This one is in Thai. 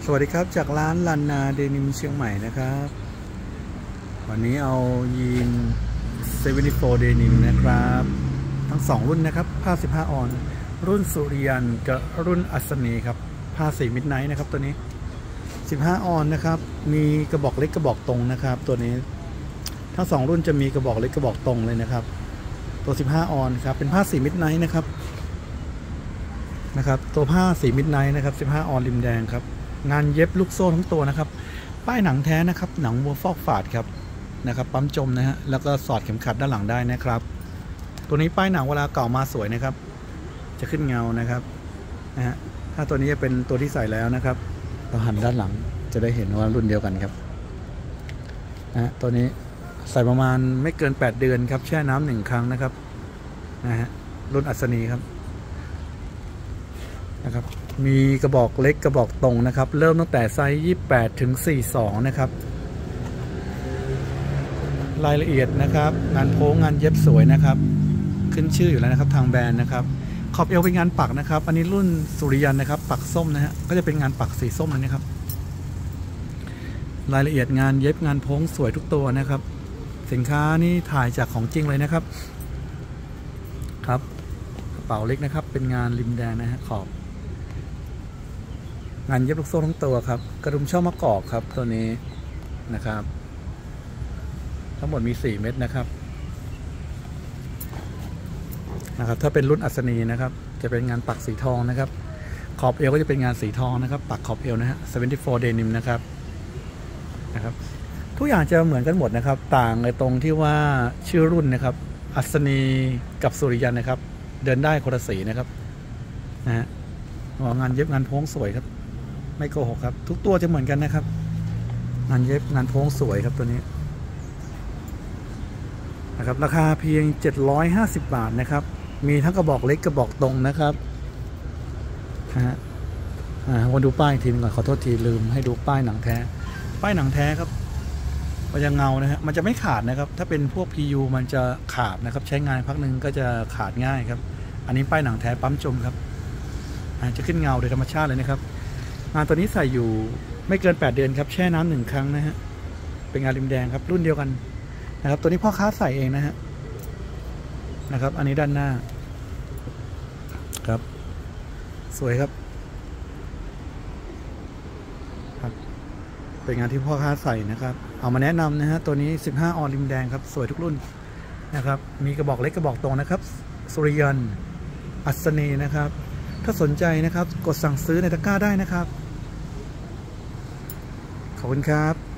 สวัสดีครับจากร้านลันนาเดนิมเชียงใหม่นะครับวันนี้เอายีน74เดนิมนะครับทั้ง2รุ่นนะครับผ้า15ออนรุ่นสุริยันกับรุ่นอัศนีครับผ้าสีมิดไนท์นะครับตัวนี้15ออนนะครับมีกระบอกเล็กกระบอกตรงนะครับตัวนี้ทั้ง2รุ่นจะมีกระบอกเล็กกระบอกตรงเลยนะครับตัว15ออนครับเป็นผ้าสีมิดไนท์นะครับตัวผ้าสีมิดไนท์นะครับ15ออนริมแดงครับงานเย็บลูกโซ่ทั้งตัวนะครับป้ายหนังแท้นะครับหนังวัวฟอกฝาดครับปั๊มจมนะฮะแล้วก็สอดเข็มขัดด้านหลังได้นะครับตัวนี้ป้ายหนังเวลาเก่ามาสวยนะครับจะขึ้นเงานะครับถ้าตัวนี้จะเป็นตัวที่ใส่แล้วนะครับเราหันด้านหลังจะได้เห็นว่ารุ่นเดียวกันครับตัวนี้ใส่ประมาณไม่เกิน8เดือนครับแช่น้ำ1 ครั้งนะครับรุ่นอัศนีครับมีกระบอกเล็กกระบอกตรงนะครับเริ่มตั้งแต่ไซส์28ถึง42นะครับรายละเอียดนะครับงานโพ้งงานเย็บสวยนะครับขึ้นชื่ออยู่แล้วนะครับทางแบรนด์นะครับขอบเอวเป็นงานปักนะครับอันนี้รุ่นสุริยันนะครับปักส้มนะฮะก็จะเป็นงานปักสีส้มนะครับรายละเอียดงานเย็บงานโพ้งสวยทุกตัวนะครับสินค้านี่ถ่ายจากของจริงเลยนะครับกระเป๋าเล็กนะครับเป็นงานริมแดงนะฮะขอบงานเย็บลูกโซ่ทั้งตัวครับกระดุมช่อมะกอกครับตัวนี้นะครับทั้งหมดมี4เม็ดนะครับถ้าเป็นรุ่นอัศนีนะครับจะเป็นงานปักสีทองนะครับขอบเอวก็จะเป็นงานสีทองนะครับปักขอบเอวนะฮะ74เดนิมนะครับทุกอย่างจะเหมือนกันหมดนะครับต่างในตรงที่ว่าชื่อรุ่นนะครับอัศนีกับสุริยันนะครับเดินได้คนละสีนะครับงานเย็บงานโพ้งสวยครับไม่โกหกครับทุกตัวจะเหมือนกันนะครับงานเย็บงานโพ้งสวยครับตัวนี้ราคาเพียง750 บาทนะครับมีทั้งกระบอกเล็กกระบอกตรงนะครับวันดูป้ายทีนึงก่อนขอโทษทีลืมให้ดูป้ายหนังแท้ครับมันจะเงานะฮะมันจะไม่ขาดนะครับถ้าเป็นพวก PU มันจะขาดนะครับใช้งานพักหนึ่งก็จะขาดง่ายครับอันนี้ป้ายหนังแท้ปั๊มจมครับจะขึ้นเงาโดยธรรมชาติเลยนะครับงานตัวนี้ใส่อยู่ไม่เกิน8เดือนครับแช่น้ำ1 ครั้งนะฮะเป็นงานริมแดงครับรุ่นเดียวกันนะครับตัวนี้พ่อค้าใส่เองนะครับอันนี้ด้านหน้าครับสวยครับเป็นงานที่พ่อค้าใส่นะครับเอามาแนะนำนะฮะตัวนี้15ออนริมแดงครับสวยทุกรุ่นนะครับมีกระบอกเล็กกระบอกตรงนะครับสุริยันอัศนีนะครับถ้าสนใจนะครับกดสั่งซื้อในตะกร้าได้นะครับขอบคุณครับ